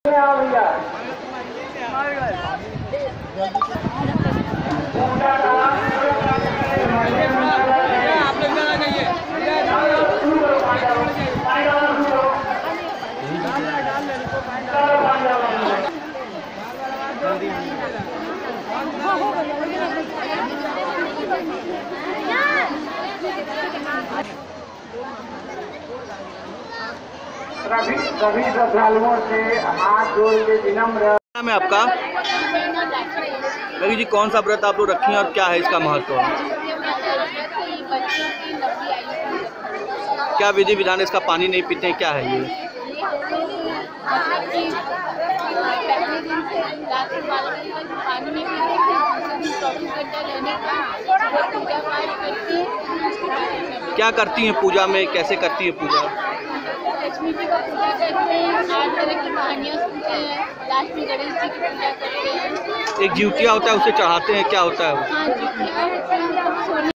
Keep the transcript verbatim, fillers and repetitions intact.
सभी सभी श्रद्धालुओं से हाथ जोड़ के विनम्र। नाम है आपका? रवि जी, कौन सा व्रत आप लोग रखी हैं और क्या है इसका महत्व? क्या विधि विधान, इसका पानी नहीं पीते हैं, क्या है ये? क्या करती हैं पूजा में, कैसे करती है पूजा? लक्ष्मी जी का पूजा करते हैं, आठ तरह की कहानियाँ सुनते हैं, लास्ट में गणेश जी की पूजा करते हैं। एक जीवतिया होता है, उसे चढ़ाते हैं, क्या होता है वो? हाँ, जीवतिया